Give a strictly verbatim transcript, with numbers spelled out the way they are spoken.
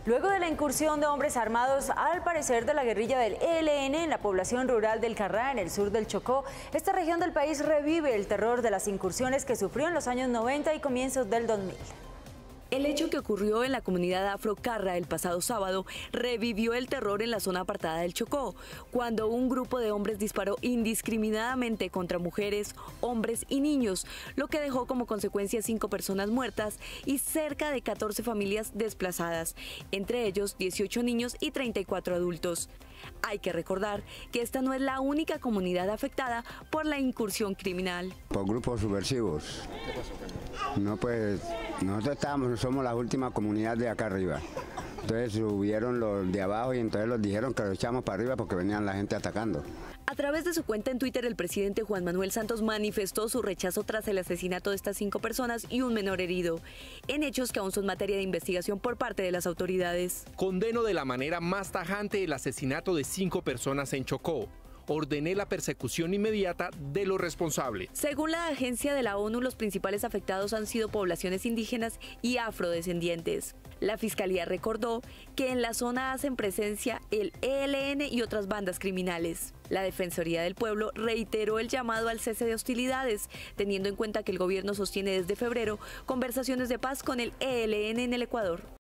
Luego de la incursión de hombres armados, al parecer de la guerrilla del E L N en la población rural del Carrá, en el sur del Chocó, esta región del país revive el terror de las incursiones que sufrió en los años noventa y comienzos del dos mil. El hecho que ocurrió en la comunidad afro Carrá el pasado sábado revivió el terror en la zona apartada del Chocó, cuando un grupo de hombres disparó indiscriminadamente contra mujeres, hombres y niños, lo que dejó como consecuencia cinco personas muertas y cerca de catorce familias desplazadas, entre ellos dieciocho niños y treinta y cuatro adultos. Hay que recordar que esta no es la única comunidad afectada por la incursión criminal. Por grupos subversivos. No, pues nosotros estábamos, somos la última comunidad de acá arriba. Entonces subieron los de abajo y entonces los dijeron que los echamos para arriba porque venían la gente atacando. A través de su cuenta en Twitter, el presidente Juan Manuel Santos manifestó su rechazo tras el asesinato de estas cinco personas y un menor herido, en hechos que aún son materia de investigación por parte de las autoridades. Condeno de la manera más tajante el asesinato de cinco personas en Chocó. Ordené la persecución inmediata de los responsables. Según la agencia de la ONU, los principales afectados han sido poblaciones indígenas y afrodescendientes. La Fiscalía recordó que en la zona hacen presencia el E L N y otras bandas criminales. La Defensoría del Pueblo reiteró el llamado al cese de hostilidades, teniendo en cuenta que el gobierno sostiene desde febrero conversaciones de paz con el E L N en el Ecuador.